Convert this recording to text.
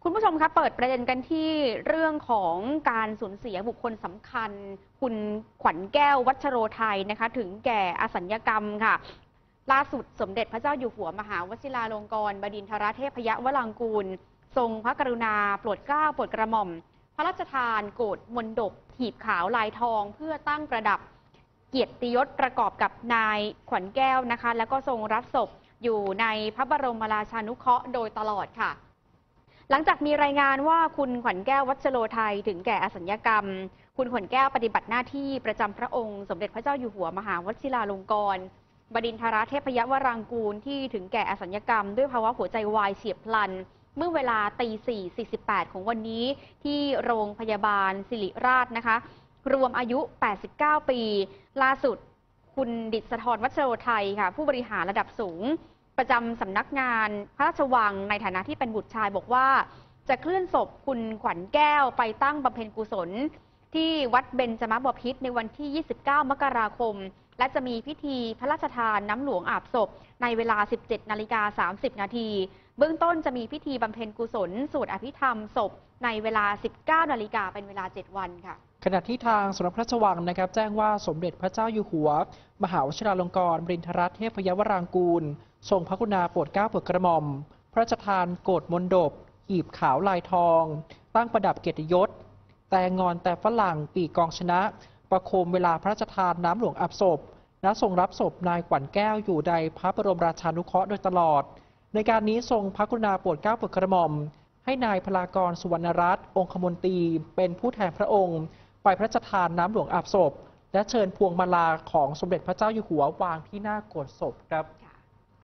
คุณผู้ชมคะเปิดประเด็นกันที่เรื่องของการสูญเสียบุคคลสำคัญคุณขวัญแก้ววัชโรไทยนะคะถึงแก่อสัญญกรรมค่ะล่าสุดสมเด็จพระเจ้าอยู่หัวมหาวชิราลงกรณ์บดินทรเทพยวรางกูลทรงพระกรุณาโปรดเกล้าโปรดกระหม่อมพระราชทานโกฐมณฑปหีบขาวลายทองเพื่อตั้งประดับเกียรติยศประกอบกับนายขวัญแก้วนะคะแล้วก็ทรงรับศพอยู่ในพระบรมราชานุเคราะห์โดยตลอดค่ะหลังจากมีรายงานว่าคุณขวัญแก้ววัชโรไทยถึงแก่อสัญญกรรมคุณขวัญแก้วปฏิบัติหน้าที่ประจำพระองค์สมเด็จพระเจ้าอยู่หัวมหาวชิราลงกรณ์บดินทรเทพยวรางกูลที่ถึงแก่อสัญญกรรมด้วยภาวะหัวใจวายเฉียบพลันเมื่อเวลาตี 4:48 ของวันนี้ที่โรงพยาบาลศิริราชนะคะรวมอายุ 89 ปีล่าสุดคุณดิษฐรวัชโรไทยค่ะผู้บริหารระดับสูงประจำสำนักงานพระราชวังในฐานะที่เป็นบุตรชายบอกว่าจะเคลื่อนศพคุณขวัญแก้วไปตั้งบำเพ็ญกุศลที่วัดเบญจมบพิตรในวันที่ 29 มกราคมและจะมีพิธีพระราชทานน้ำหลวงอาบศพในเวลา 17:30 นาทีเบื้องต้นจะมีพิธีบำเพ็ญกุศลสวดอภิธรรมศพในเวลา 19 นาฬิกาเป็นเวลา 7 วันค่ะขณะที่ทางสำนักพระราชวังนะครับแจ้งว่าสมเด็จพระเจ้าอยู่หัวมหาวชิราลงกรณ์บดินทรเทพยวรางกูลทรงพระกรุณาโปรดเกล้าโปรดกระหม่อมพระราชทานโกฐมณฑปหีบขาวลายทองตั้งประดับเกียรติยศแต่งอนแต่ฝรั่งปีกกองชนะประโคมเวลาพระราชทานน้ำหลวงอาบศพและทรงรับศพนายขวัญแก้วอยู่ในพระบรมราชานุเคราะห์โดยตลอดในการนี้ทรงพระกรุณาโปรดเกล้าโปรดกระหม่อมให้นายพลากรสุวรรณรัตน์องคมนตรีเป็นผู้แทนพระองค์ไปพระราชทานน้ำหลวงอาบศพและเชิญพวงมาลาของสมเด็จพระเจ้าอยู่หัววางที่หน้าโกฐศพครับ